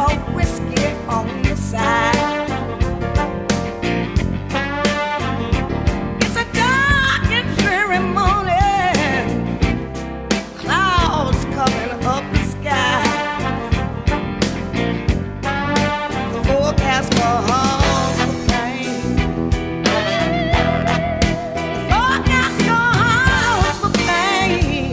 of whiskey on the side. It's a dark and dreary morning, clouds coming up the sky. The forecast calls for pain. The forecast calls for pain.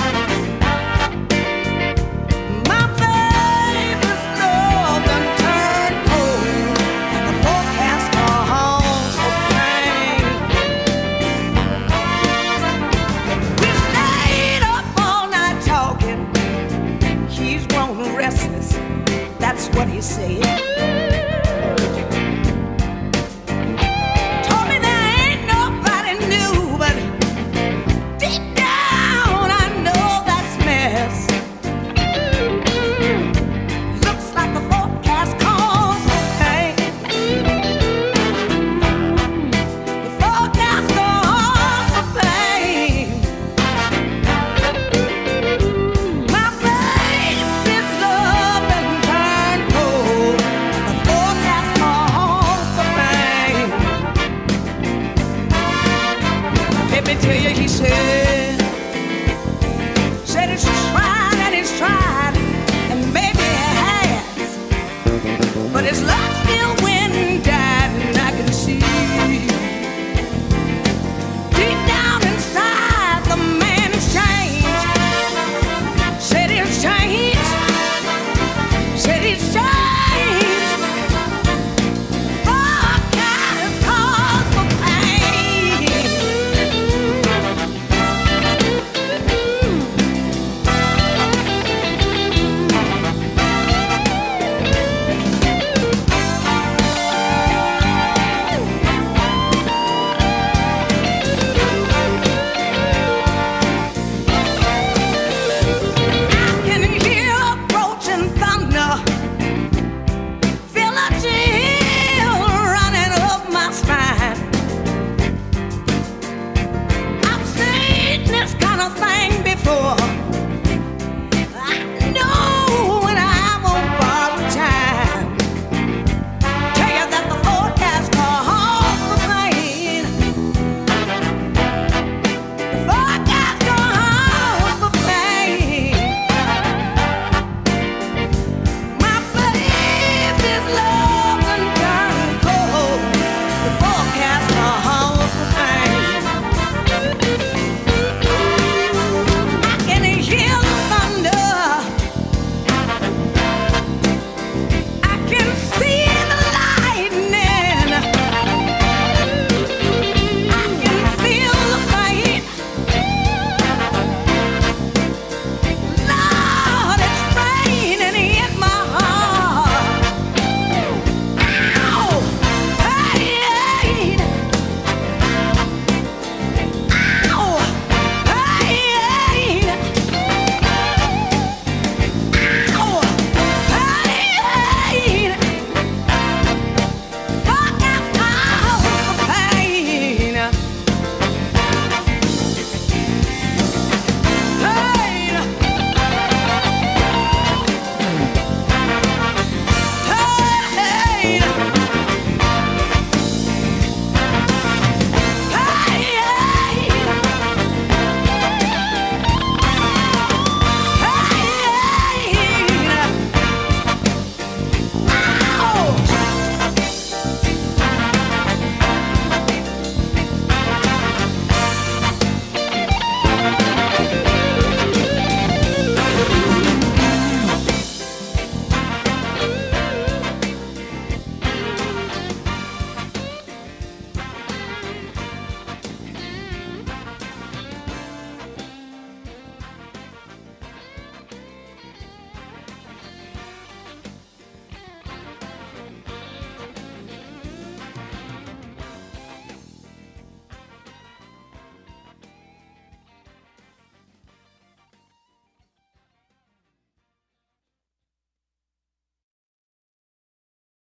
My baby's love done turned cold, and the forecast calls for pain. We stayed up all night talking. He's grown restless, that's what he said.